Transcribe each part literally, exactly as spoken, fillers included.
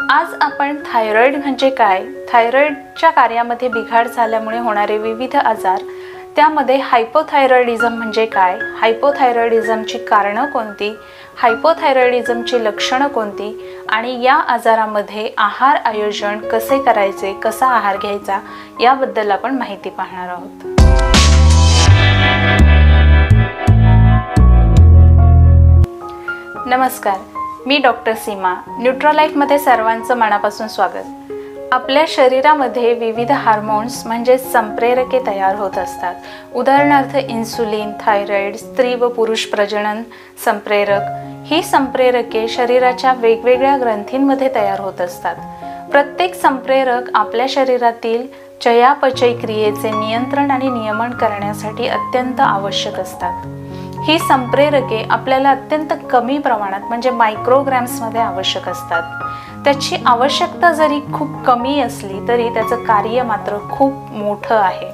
आज आपण थायरॉइड म्हणजे काय, थायरॉइडच्या कार्यामध्ये बिघाड झाल्यामुळे होणारे विविध आजार, त्यामध्ये हायपोथायरॉइडिझम म्हणजे काय, हायपोथायरॉइडिझमची कारणं कोणती, हायपोथायरॉइडिझमची लक्षणं कोणती आणि या आजारामध्ये आहार आयोजन कसे करायचे, कसा आहार घ्यायचा याबद्दल आपण माहिती पाहणार आहोत. नमस्कार, मी डॉक्टर सीमा. न्यूट्रोलाइफमध्ये सर्वांचं मनापासून स्वागत. आपल्या शरीरामध्ये विविध हार्मोन्स म्हणजे संप्रेरके तयार होत असतात. उदाहरणार्थ इन्सुलिन, थायरॉइड, स्त्री व पुरुष प्रजनन संप्रेरक. ही संप्रेरके शरीराच्या वेगवेगळ्या ग्रंथींमध्ये तयार होत असतात. प्रत्येक संप्रेरक आपल्या शरीरातील चयापचय क्रियेचे नियंत्रण आणि नियमन करण्यासाठी अत्यंत आवश्यक असतात. ही संप्रेरके आपल्याला अत्यंत कमी प्रमाणात म्हणजे मायक्रोग्रॅम्समध्ये आवश्यक असतात. त्याची आवश्यकता जरी खूप कमी असली तरी त्याचं कार्य मात्र खूप मोठं आहे.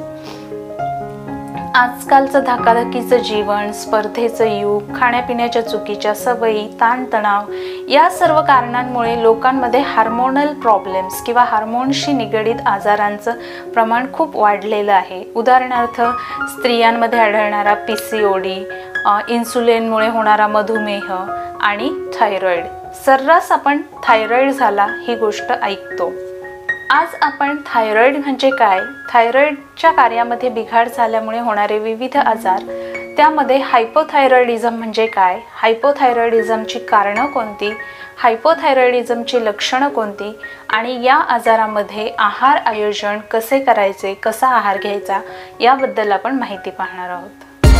आजकालचं धकाधकीचं जीवन, स्पर्धेचं युग, खाण्यापिण्याच्या चुकीच्या सवयी, ताणतणाव या सर्व कारणांमुळे लोकांमध्ये हार्मोनल प्रॉब्लेम्स किंवा हार्मोनशी निगडीत आजारांचं प्रमाण खूप वाढलेलं आहे. उदाहरणार्थ स्त्रियांमध्ये आढळणारा पी सी ओ डी, इन्सुलिनमुळे होणारा मधुमेह आणि थायरॉइड. सर्रास आपण थायरॉइड झाला ही गोष्ट ऐकतो. आज आपण थायरॉइड म्हणजे काय, थायरॉइडच्या कार्यामध्ये बिघाड झाल्यामुळे होणारे विविध आजार, त्यामध्ये हायपोथायरॉइडिझम म्हणजे काय, हायपोथायरॉइडिझमची कारणं कोणती, हायपोथायरॉइडिझमची लक्षणं कोणती आणि या आजारामध्ये आहार आयोजन कसे करायचे, कसा आहार घ्यायचा याबद्दल आपण माहिती पाहणार आहोत.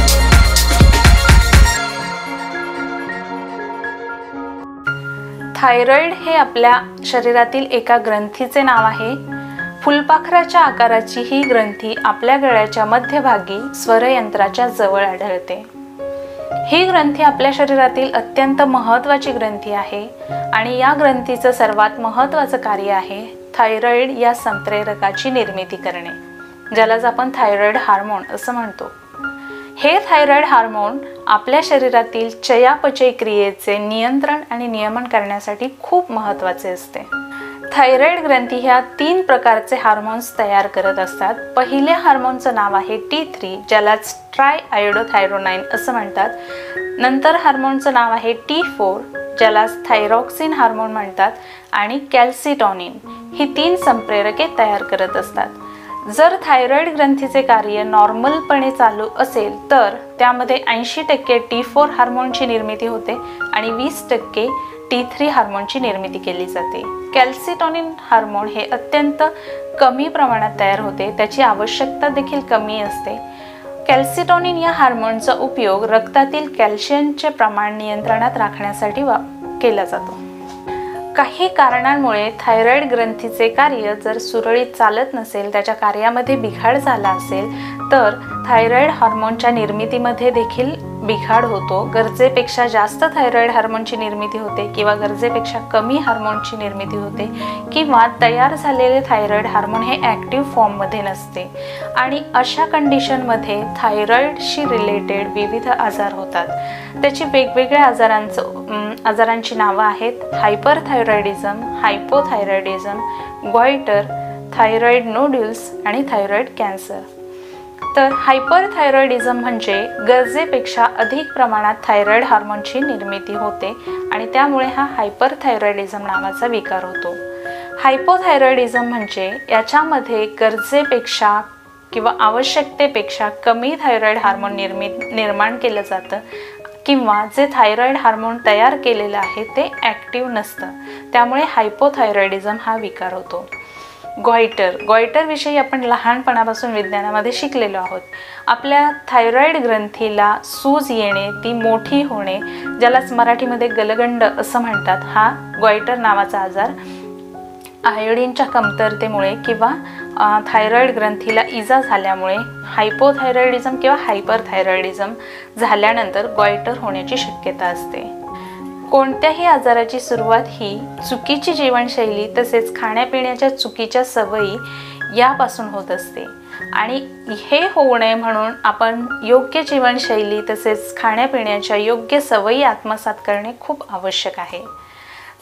थायरॉइड हे आपल्या शरीरातील एका ग्रंथीचे नाव आहे. फुलपाखराच्या आकाराची ही ग्रंथी आपल्या गळ्याच्या मध्यभागी स्वरयंत्राच्या जवळ आढळते. ही ग्रंथी आपल्या शरीरातील अत्यंत महत्त्वाची ग्रंथी आहे आणि या ग्रंथीचं सर्वात महत्त्वाचं कार्य आहे थायरॉइड या संप्रेरकाची निर्मिती करणे, ज्यालाच आपण थायरॉइड हार्मोन असं म्हणतो. हे थायरॉइड हार्मोन आपल्या शरीरातील चयापचय क्रियेचे नियंत्रण आणि नियमन करण्यासाठी खूप महत्त्वाचे असते. थायरॉइड ग्रंथी ह्या तीन प्रकारचे हार्मोन्स तयार करत असतात. पहिल्या हार्मोनचं नाव आहे टी थ्री, ज्यालाच ट्राय आयोडोथायरोनाइन असं म्हणतात. नंतर हार्मोनचं नाव आहे टी फोर, ज्यालाच थायरॉक्सिन हार्मोन म्हणतात आणि कॅल्सिटोनिन. ही तीन संप्रेरके तयार करत असतात. जर थायरॉइड ग्रंथीचे कार्य नॉर्मलपणे चालू असेल तर त्यामध्ये ऐंशी टक्के टी फोर हार्मोनची निर्मिती होते आणि वीस टक्के टी थ्री हार्मोनची निर्मिती केली जाते. कॅल्सिटोनिन हार्मोन हे अत्यंत कमी प्रमाणात तयार होते, त्याची आवश्यकता देखील कमी असते. कॅल्सिटोनिन या हार्मोनचा उपयोग रक्तातील कॅल्शियमचे प्रमाण नियंत्रणात राखण्यासाठी वा केला जातो. काही कारणांमुळे थायरॉइड ग्रंथीचे कार्य जर सुरळीत चालत नसेल, त्याच्या कार्यामध्ये बिघाड झाला असेल तर थायरॉइड हार्मोनच्या निर्मितीमध्ये देखील बिघाड होतो. गरजेपेक्षा जास्त थायरॉइड हार्मोनची निर्मिती होते किंवा गरजेपेक्षा कमी हार्मोनची निर्मिती होते किंवा तयार झालेले थायरॉइड हार्मोन हे ॲक्टिव्ह फॉर्ममध्ये नसते आणि अशा कंडिशनमध्ये थायरॉइडशी रिलेटेड विविध आजार होतात. त्याची वेगवेगळ्या आजारांचं आजारांची नावं आहेत hyperthyroidism, hypothyroidism, goitre, thyroid nodules आणि थायरॉइड कॅन्सर. तर हायपरथायरॉइडिझम म्हणजे गरजेपेक्षा अधिक प्रमाणात थायरॉइड हार्मोनची निर्मिती होते आणि त्यामुळे हा हायपरथायरॉइडिझम नावाचा विकार होतो. हायपोथायरॉइडिझम म्हणजे याच्यामध्ये गरजेपेक्षा किंवा आवश्यकतेपेक्षा कमी थायरॉइड हार्मोन निर्मित निर्माण केलं जातं किंवा जे थायरॉइड हार्मोन तयार केलेलं आहे ते ॲक्टिव्ह नसतं, त्यामुळे हायपोथायरॉइडिझम हा विकार होतो. गॉइटर गॉइटरविषयी आपण लहानपणापासून विज्ञानामध्ये शिकलेलो आहोत. आपल्या थायरॉइड ग्रंथीला सूज येणे, ती मोठी होणे, ज्यालाच मराठीमध्ये गलगंड असं म्हणतात, हा गॉइटर नावाचा आजार आयोडीनच्या कमतरतेमुळे किंवा थायरॉइड ग्रंथीला इजा झाल्यामुळे हायपोथायरॉइडिझम किंवा हायपरथायरॉइडिझम झाल्यानंतर गॉइटर होण्याची शक्यता असते. कोणत्याही आजाराची सुरुवात ही चुकीची जीवनशैली तसेच खाण्यापिण्याच्या चुकीच्या सवयी यापासून होत असते आणि हे होऊ नये म्हणून आपण योग्य जीवनशैली तसेच खाण्यापिण्याच्या योग्य सवयी आत्मसात करणे खूप आवश्यक आहे.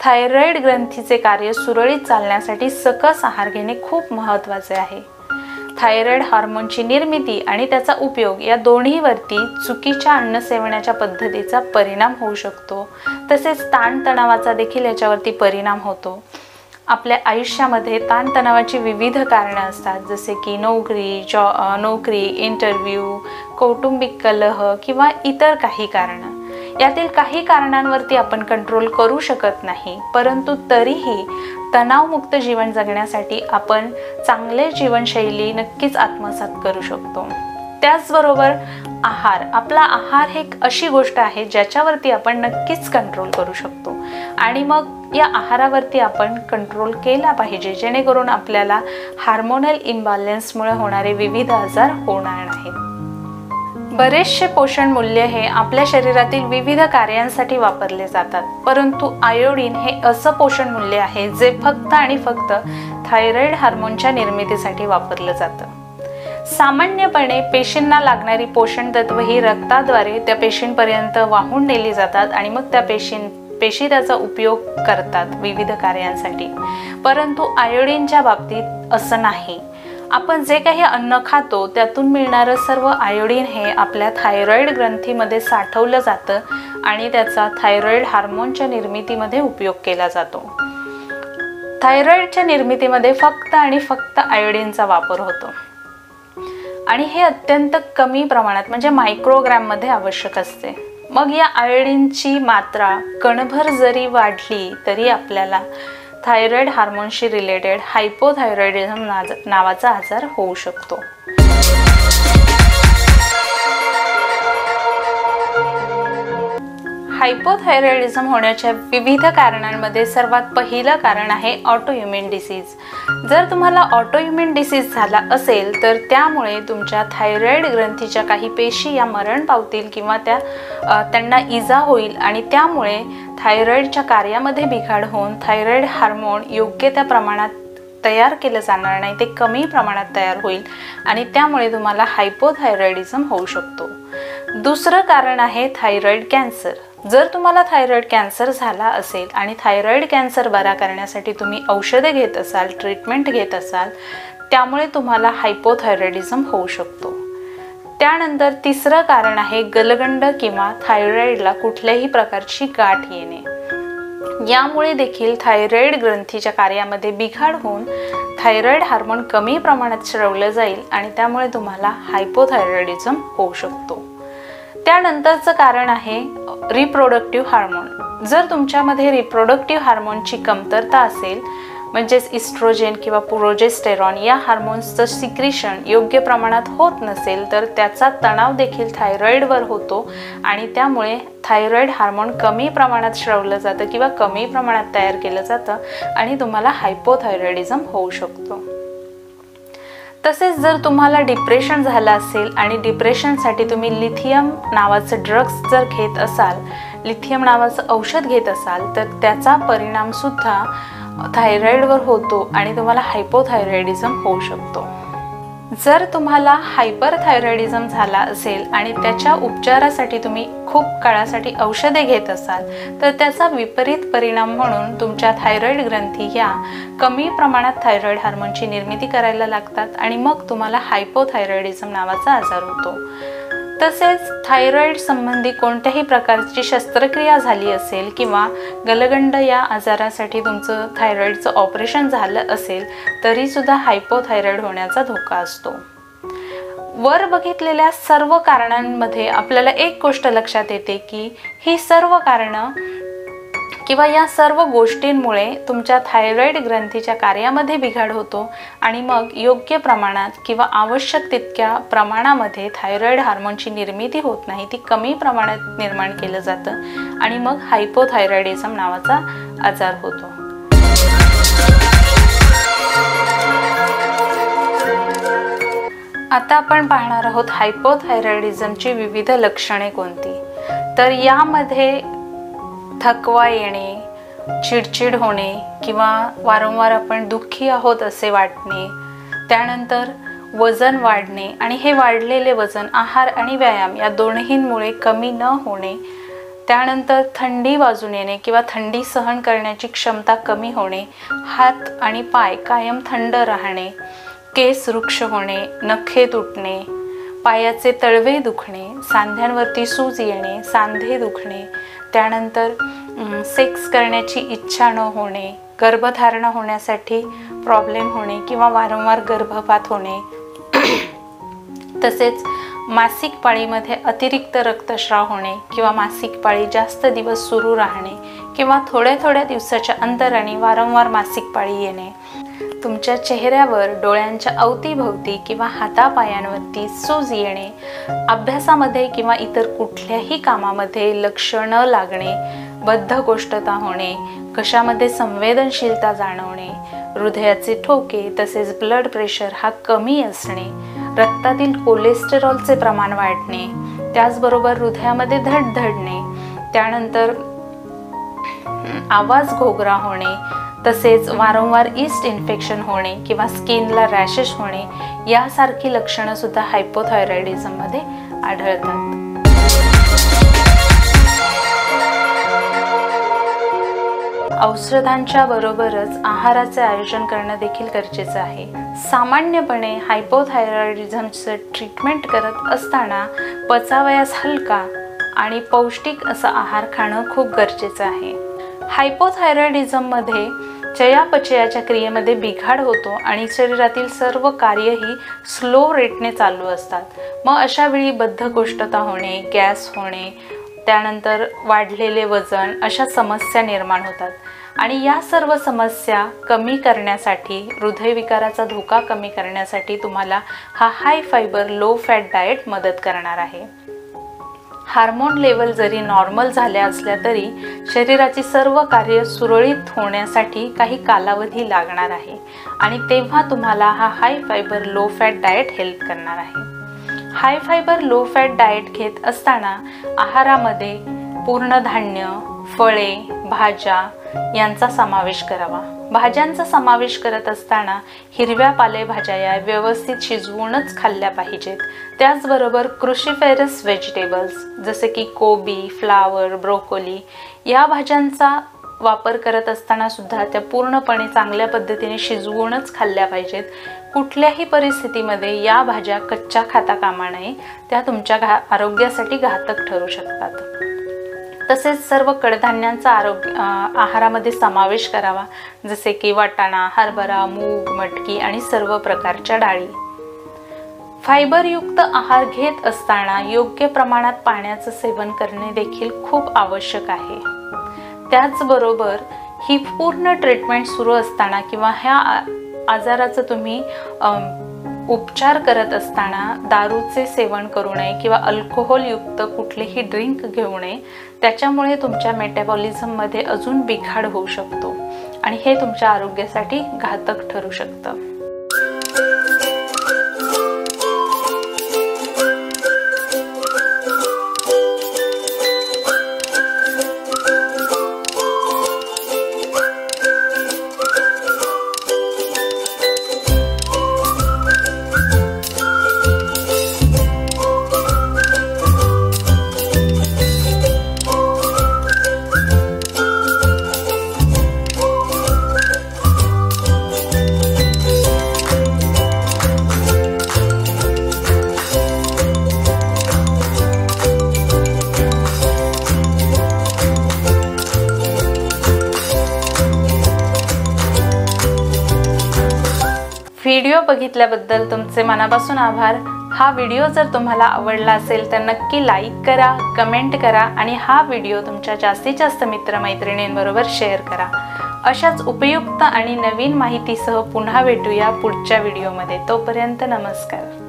थायरॉइड ग्रंथीचे कार्य सुरळीत चालण्यासाठी सकस आहार घेणे खूप महत्त्वाचे आहे. थायरॉइड हार्मोनची निर्मिती आणि त्याचा उपयोग या दोन्हीवरती चुकीच्या अन्न सेवनाच्या पद्धतीचा परिणाम होऊ शकतो. तसेच ताणतणावाचा देखील याच्यावरती परिणाम होतो. आपल्या आयुष्यामध्ये ताणतणावाची विविध कारणं असतात, जसे की नोकरी जॉ नोकरी इंटरव्ह्यू, कौटुंबिक कलह किंवा इतर काही कारणं. यातील काही कारणांवरती आपण कंट्रोल करू शकत नाही, परंतु तरीही तणावमुक्त जीवन जगण्यासाठी आपण चांगले जीवनशैली नक्कीच आत्मसात करू शकतो. त्याचबरोबर आहार, आपला आहार हे एक अशी गोष्ट आहे ज्याच्यावरती आपण नक्कीच कंट्रोल करू शकतो आणि मग या आहारावरती आपण कंट्रोल केला पाहिजे, जेणेकरून आपल्याला हार्मोनल इम्बॅलन्समुळे होणारे विविध आजार होणार नाहीत. बरेचसे पोषण मूल्य हे आपल्या शरीरातील विविध कार्यांसाठी वापरले जातात, परंतु आयोडीन हे असं पोषण मूल्य आहे जे फक्त आणि फक्त थायरॉइड हार्मोनच्या निर्मितीसाठी वापरलं जातं. सामान्यपणे पेशींना लागणारी पोषण तत्व ही रक्ताद्वारे त्या पेशींपर्यंत वाहून नेली जातात आणि मग त्या पेशीं पेशी त्याचा उपयोग करतात विविध कार्यांसाठी, परंतु आयोडीनच्या बाबतीत असं नाही. आपण जे काही अन्न खातो त्यातून मिळणारं सर्व आयोडीन हे आपल्या थायरॉइड ग्रंथीमध्ये साठवलं जातं आणि त्याचा थायरॉइड हार्मोनच्या निर्मितीमध्ये उपयोग केला जातो. थायरॉइडच्या निर्मितीमध्ये फक्त आणि फक्त आयोडीनचा वापर होतो आणि हे अत्यंत कमी प्रमाणात म्हणजे मायक्रोग्रॅममध्ये आवश्यक असते. मग या आयोडीनची मात्रा कणभर जरी वाढली तरी आपल्याला थायरॉइड हार्मोनशी रिलेटेड हायपोथायरॉइडिझम नावाचा आजार होऊ शकतो. हायपोथायरॉइडिझम होण्याच्या विविध कारणांमध्ये सर्वात पहिलं कारण आहे ऑटोइम्युन डिसीज. जर तुम्हाला ऑटोइम्युन डिसीज झाला असेल तर त्यामुळे तुमच्या थायरॉइड ग्रंथीच्या काही पेशी या मरण पावतील किंवा त्या त्यांना इजा होईल आणि त्यामुळे थायरॉइडच्या कार्यामध्ये बिघाड होऊन थायरॉइड हार्मोन योग्य त्या प्रमाणात तयार केलं जाणार नाही, ते कमी प्रमाणात तयार होईल आणि त्यामुळे तुम्हाला हायपोथायरॉइडिझम होऊ शकतो. दुसरं कारण आहे थायरॉइड कॅन्सर. जर तुम्हाला थायरॉइड कॅन्सर झाला असेल आणि थायरॉइड कॅन्सर बरा करण्यासाठी तुम्ही औषधे घेत असाल, ट्रीटमेंट घेत असाल, त्यामुळे तुम्हाला हायपोथायरॉइडिझम होऊ शकतो. त्यानंतर तिसरं कारण आहे गलगंड किंवा थायरॉइडला कुठल्याही प्रकारची गाठ येणे. यामुळे देखील थायरॉइड ग्रंथीच्या कार्यामध्ये बिघाड होऊन थायरॉइड हार्मोन कमी प्रमाणात स्रवलं जाईल आणि त्यामुळे तुम्हाला हायपोथायरॉइडिझम होऊ शकतो. त्यानंतरचं कारण आहे रिप्रोडक्टिव्ह हार्मोन. जर तुमच्यामध्ये रिप्रोडक्टिव्ह हार्मोनची कमतरता असेल, म्हणजेच इस्ट्रोजेन किंवा प्रोजेस्टेरॉन या हार्मोन्सचं सिक्रिशन योग्य प्रमाणात होत नसेल तर त्याचा तणाव देखील थायरॉइडवर होतो आणि त्यामुळे थायरॉइड हार्मोन कमी प्रमाणात स्रवलं जातं किंवा कमी प्रमाणात तयार केलं जातं आणि तुम्हाला हायपोथायरॉइडिझम होऊ शकतो. तसेच जर तुम्हाला डिप्रेशन झालं असेल आणि डिप्रेशनसाठी तुम्ही लिथियम नावाचं ड्रग्स जर घेत असाल, लिथियम नावाचं औषध घेत असाल, तर त्याचा परिणामसुद्धा थायरॉइडवर होतो आणि तुम्हाला हायपोथायरॉइडिझम होऊ शकतो. जर तुम्हाला हायपरथायरॉइडिझम झाला असेल आणि त्याच्या उपचारासाठी तुम्ही खूप काळासाठी औषधे घेत असाल तर त्याचा विपरीत परिणाम म्हणून तुमच्या थायरॉइड ग्रंथी ह्या कमी प्रमाणात थायरॉइड हार्मोनची निर्मिती करायला लागतात आणि मग तुम्हाला हायपोथायरॉइडिझम नावाचा आजार होतो. तसेच थायरॉइड संबंधी कोणत्याही प्रकारची शस्त्रक्रिया झाली असेल किंवा गलगंड या आजारासाठी तुमचं थायरॉइडचं ऑपरेशन झालं असेल तरीसुद्धा हायपोथायरॉइड होण्याचा धोका असतो. वर बघितलेल्या सर्व कारणांमध्ये आपल्याला एक गोष्ट लक्षात येते की ही सर्व कारणं किंवा या सर्व गोष्टींमुळे तुमच्या थायरॉइड ग्रंथीच्या कार्यामध्ये बिघाड होतो आणि मग योग्य प्रमाणात किंवा आवश्यक तितक्या प्रमाणामध्ये थायरॉइड हार्मोनची निर्मिती होत नाही, ती कमी प्रमाणात निर्माण केलं जातं आणि मग हायपोथायरॉइडिझम नावाचा आजार होतो. आता आपण पाहणार आहोत हायपोथायरॉइडिझमची विविध लक्षणे कोणती. तर यामध्ये थकवा येणे, चिडचिड होणे किंवा वारंवार आपण दुःखी आहोत असे वाटणे, त्यानंतर वजन वाढणे आणि हे वाढलेले वजन आहार आणि व्यायाम या दोन्हींमुळे कमी न होणे, त्यानंतर थंडी वाजून येणे किंवा थंडी सहन करण्याची क्षमता कमी होणे, हात आणि पाय कायम थंड राहणे, केस रुक्ष होणे, नखे तुटणे, पायाचे तळवे दुखणे, सांध्यांवरती सूज येणे, सांधे दुखणे, त्यानंतर सेक्स करण्याची इच्छा न होणे, गर्भधारणा होण्यासाठी प्रॉब्लेम होणे किंवा वारंवार गर्भपात होणे, तसेच मासिक पाळीमध्ये अतिरिक्त रक्तस्राव होणे किंवा मासिक पाळी जास्त दिवस सुरू राहणे किंवा थोड्या थोड्या दिवसाच्या अंतराने वारंवार मासिक पाळी येणे, तुमच्या चेहऱ्यावर डोळ्यांच्या अवतीभवती किंवा हातापायांवरती सूज येणे, अभ्यासामध्ये किंवा इतर कुठल्याही कामामध्ये लक्ष न लागणे, बद्धकोष्ठता होणे, कशामध्ये संवेदनशीलता जाणवणे, हृदयाचे ठोके तसेच ब्लड प्रेशर हा कमी असणे, रक्तातील कोलेस्टेरॉलचे प्रमाण वाढणे, त्याचबरोबर हृदयामध्ये धडधडणे, त्यानंतर आवाज घोगरा होणे, तसेच वारंवार ईस्ट इन्फेक्शन होणे किंवा स्किनला रॅशेस होणे यासारखी लक्षणं सुद्धा हायपोथायरॉइडिझममध्ये आढळतात. औषधांच्या बरोबरच आहाराचे आयोजन करणं देखील गरजेचं आहे. सामान्यपणे हायपोथायरॉइडिझमचं ट्रीटमेंट करत असताना पचावयास हलका आणि पौष्टिक असा आहार खाणं खूप गरजेचं आहे. हायपोथायरॉइडिझममध्ये चयापचयाच्या क्रियेमध्ये बिघाड होतो आणि शरीरातील सर्व कार्यही स्लो रेटने चालू असतात. मग अशा वेळी बद्धकोष्ठता होणे, गॅस होणे, त्यानंतर वाढलेले वजन अशा समस्या निर्माण होतात आणि या सर्व समस्या कमी करण्यासाठी, हृदयविकाराचा धोका कमी करण्यासाठी तुम्हाला हा high fibre low fat diet मदत करणार आहे. हार्मोन लेवल जरी नॉर्मल झाल्या असल्या तरी शरीराची सर्व कार्य सुरळीत होण्यासाठी काही कालावधी लागणार आहे आणि तेव्हा तुम्हाला हा high fibre low fat diet help करणार आहे. High fibre low fat diet घेत असताना आहारामध्ये पूर्ण धान्य, फळे, भाज्या यांचा समावेश करावा. भाज्यांचा समावेश करत असताना हिरव्या पालेभाज्या या व्यवस्थित शिजवूनच खाल्ल्या पाहिजेत. त्याचबरोबर क्रुशिफेरस व्हेजिटेबल्स जसे की कोबी, फ्लावर, ब्रोकोली या भाज्यांचा वापर करत असताना सुद्धा त्या पूर्णपणे चांगल्या पद्धतीने शिजवूनच खाल्ल्या पाहिजेत. कुठल्याही परिस्थितीमध्ये या भाज्या कच्च्या खाता कामा नये, त्या तुमच्या घा आरोग्यासाठी घातक ठरू शकतात. तसेच सर्व कडधान्यांचा आरोग्य आहारामध्ये समावेश करावा, जसे की वाटाणा, हरभरा, मूग, मटकी आणि सर्व प्रकारच्या डाळी. फायबरयुक्त आहार घेत असताना योग्य प्रमाणात पाण्याचं सेवन करणे देखील खूप आवश्यक आहे. त्याचबरोबर ही पूर्ण ट्रीटमेंट सुरू असताना किंवा ह्या आजाराचं तुम्ही उपचार करत असताना दारूचे सेवन करू नये किंवा अल्कोहोलयुक्त कुठलेही ड्रिंक घेऊ नये. त्याच्यामुळे तुमच्या मेटाबॉलिझममध्ये अजून बिघाड होऊ शकतो आणि हे तुमच्या आरोग्यासाठी घातक ठरू शकतं. व्हिडिओ बघितल्याबद्दल तुमचे मनापासून आभार. हा व्हिडिओ जर तुम्हाला आवडला असेल तर नक्की लाईक करा, कमेंट करा आणि हा व्हिडिओ तुमच्या जास्तीत जास्त मित्रमैत्रिणींबरोबर शेअर करा. अशाच उपयुक्त आणि नवीन माहितीसह पुन्हा भेटूया पुढच्या व्हिडिओमध्ये. तोपर्यंत नमस्कार.